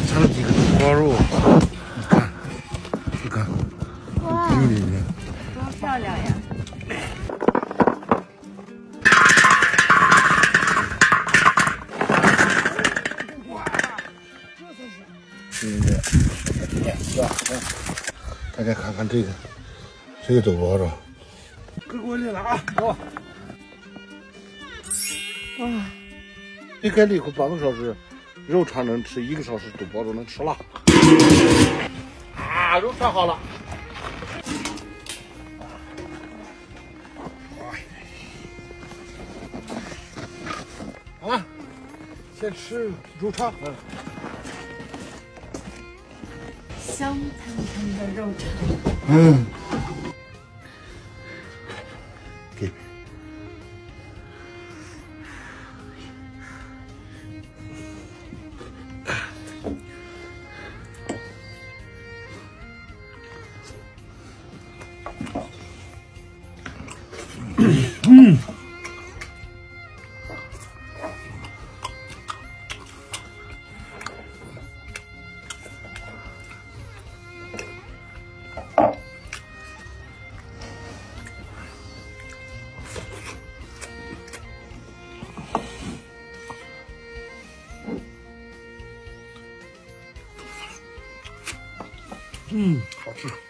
尝了几个土包肉，你看， 哇， 冰里面， 多漂亮呀！ 大家看看这个豆包肉，给我来了啊！走。 哇， 离开了以后半个小时，肉串能吃，1个小时豆包肉能吃了。啊，肉串好了。啊，先吃肉串。 香喷喷的肉肠。 嗯。给。嗯。好吃。